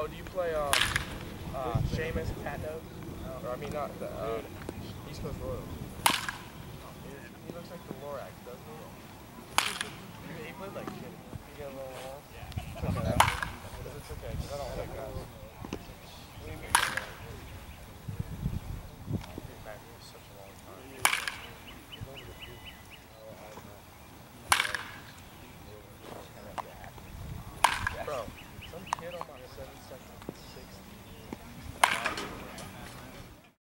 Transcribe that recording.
Oh, do you play Seamus Catno? Or I mean not the East Coast Royals. He looks like the Lorax, doesn't he? He played like shit. He got a little wall.